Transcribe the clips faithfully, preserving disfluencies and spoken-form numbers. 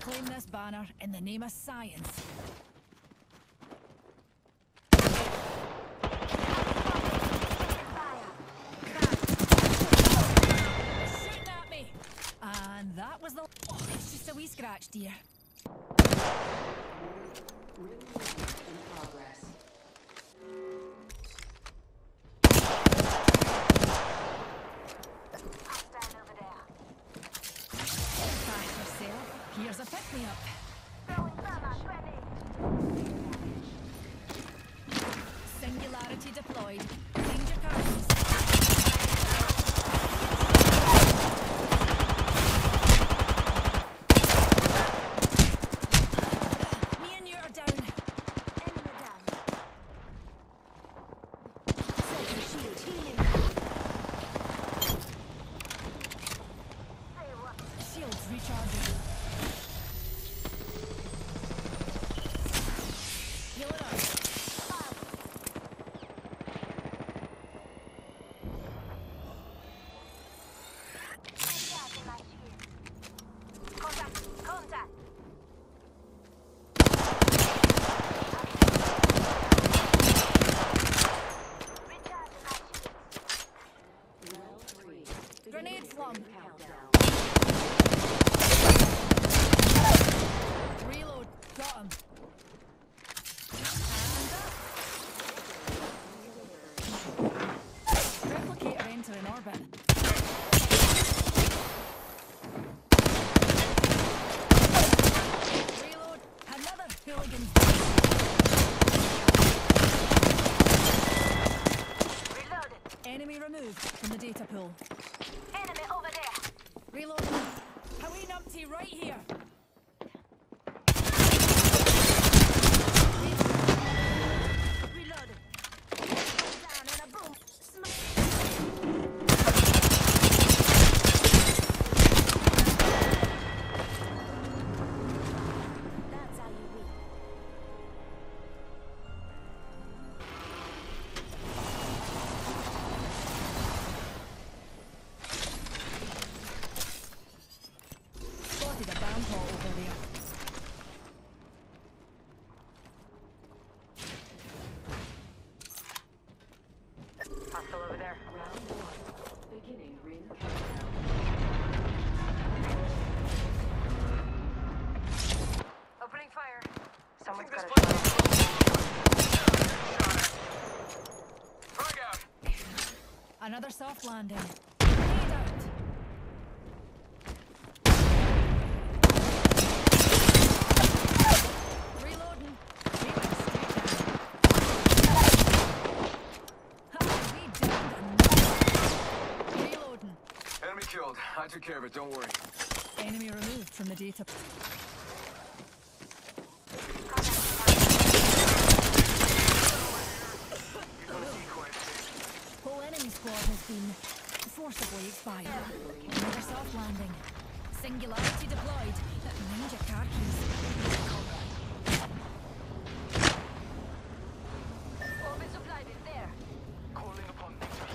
reclaim this banner in the name of science. Shooting at me! And that was the... Oh, it's just a wee scratch, dear. Ring in progress. Fast yourself. Here's a pick-me-up. Singularity deployed. Find your cards. Me and you are down. Enemy down. Sensor shield healing. Shields recharging. Heal it up. Contact! Contact! Round three. Grenade flung. Countdown. Reload. Got him. Replicator entering orbit. Reload. Another hooligan. Reloaded! Enemy removed from the data pool. Enemy over there! Reload. A wee numpty right here. Reloaded! Down and a boom! That's how you win. Spotted a bomb hole over there. Hostile over there. Round one. Beginning ring countdown. Opening fire. Someone's got a Frag out! Another soft landing. Grenade out. Reloading. We went straight down. Ha, we downed another. Reloading. Enemy killed. I took care of it, don't worry. Enemy removed from the data. Whole enemy squad has been forcibly expired. Another soft landing. Singularity deployed. Mind your car keys. Orbit supply bin there. Calling upon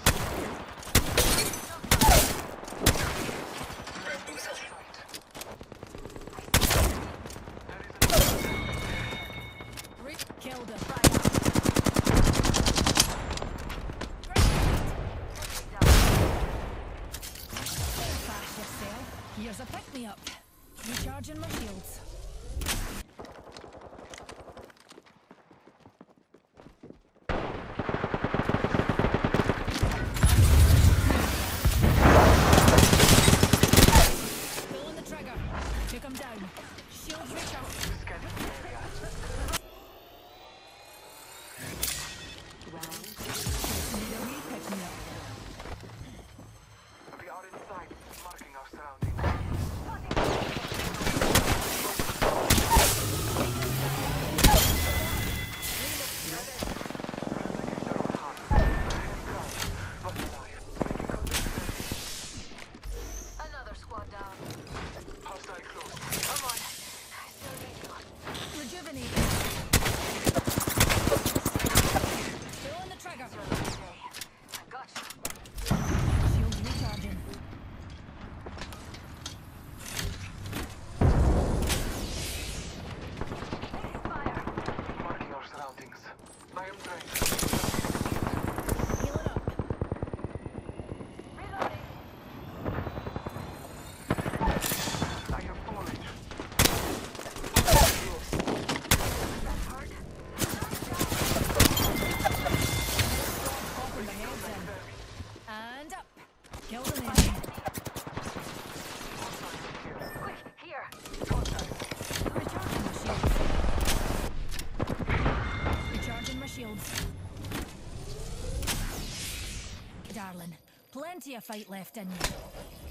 Re- killed him. Fast yourself. Here's a pick-me-up. Recharging my shields. Pulling the trigger. Took him down. Shields recharged. Round Need a wee pick-me-up. We are inside, marking our surroundings. Killed an enemy. Quick, here. Recharging my shields. Recharging my shields. Darling, plenty of fight left in you.